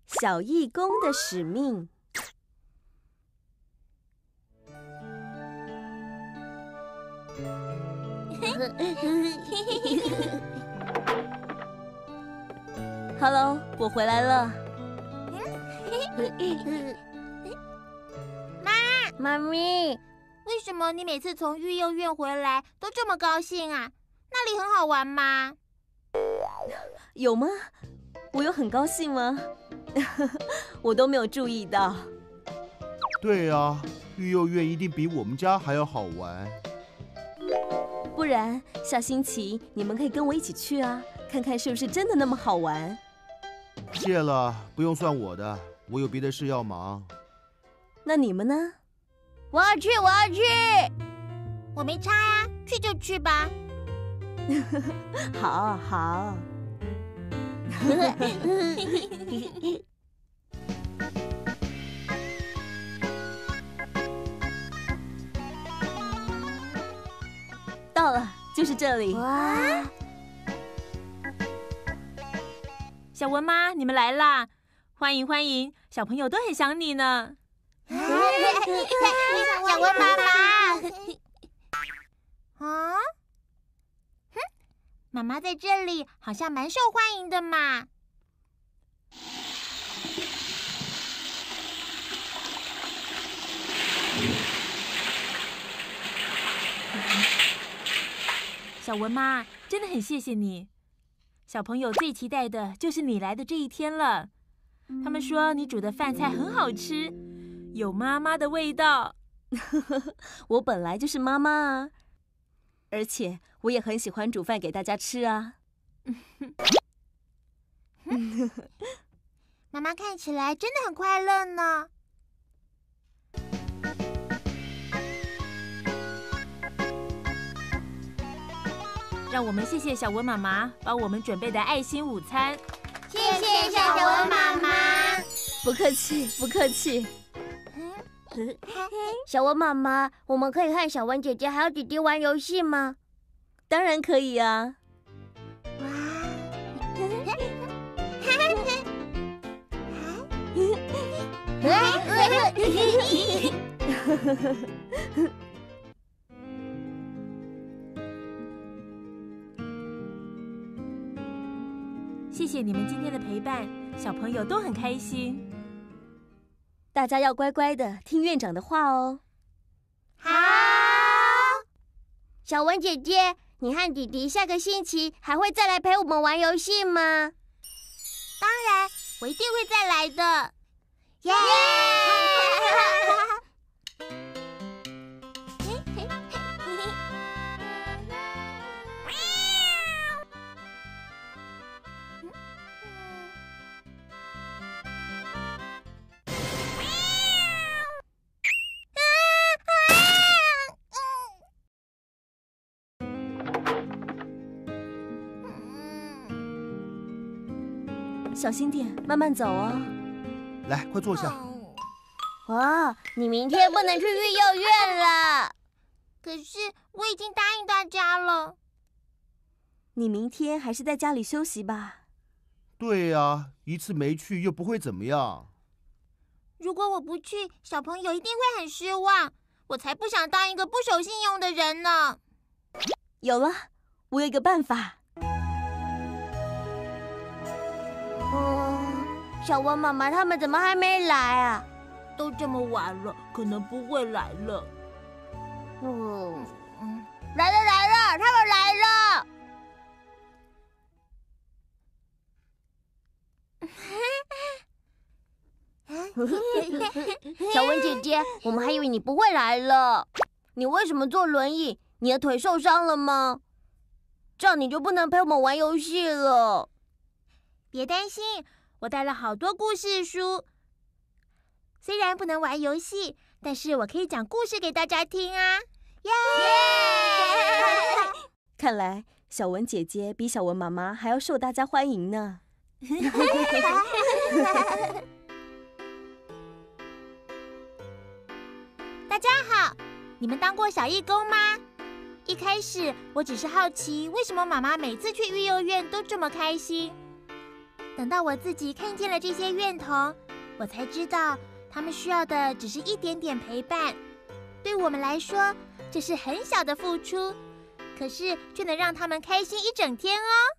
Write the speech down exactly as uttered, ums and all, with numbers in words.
小义工的使命。Hello， 我回来了。 妈，妈咪，为什么你每次从育幼院回来都这么高兴啊？那里很好玩吗？ 有吗？我有很高兴吗？我都没有注意到。 对啊，育幼院一定比我们家还要好玩。 不然下星期你们可以跟我一起去啊，看看是不是真的那么好玩。 谢了，不用算我的，我有别的事要忙。 那你们呢？ 我要去，我要去。我没差呀，去就去吧。 好好。到了，就是这里。 哇！小文妈，你们来啦！欢迎欢迎，小朋友都很想你呢。小文妈妈。啊？哼，妈妈在这里好像蛮受欢迎的嘛。小文妈，真的很谢谢你。小朋友最期待的就是你来的这一天了。他们说你煮的饭菜很好吃，有妈妈的味道。 我本来就是妈妈啊，而且我也很喜欢煮饭给大家吃啊。 妈妈看起来真的很快乐呢。让我们谢谢小文妈妈帮我们准备的爱心午餐。谢谢小文妈妈。 不客气，不客气。 小文妈妈，我们可以和小文姐姐还有弟弟玩游戏吗？ 当然可以啊。 哇！谢谢你们今天的陪伴，小朋友都很开心。 大家要乖乖的听院长的话哦。 好。 小文姐姐，你和弟弟下个星期还会再来陪我们玩游戏吗？ 当然，我一定会再来的。耶！ 小心点，慢慢走哦。 来，快坐下。 哇，你明天不能去育幼院了。 可是我已经答应大家了。 你明天还是在家里休息吧。 对呀，一次没去又不会怎么样。 如果我不去，小朋友一定会很失望。我才不想当一个不守信用的人呢。 有了，我有一个办法。 嗯，小文妈妈他们怎么还没来啊？ 都这么晚了，可能不会来了。 嗯嗯，来了来了，他们来了！小文姐姐，我们还以为你不会来了。你为什么坐轮椅？你的腿受伤了吗？这样你就不能陪我们玩游戏了。 别担心，我带了好多故事书。虽然不能玩游戏，但是我可以讲故事给大家听啊！耶！ 看来小文姐姐比小文妈妈还要受大家欢迎呢。 大家好，你们当过小义工吗？一开始我只是好奇，为什么妈妈每次去育幼院都这么开心？ 等到我自己看见了这些怨童，我才知道他们需要的只是一点点陪伴。对我们来说，这是很小的付出，可是却能让他们开心一整天哦。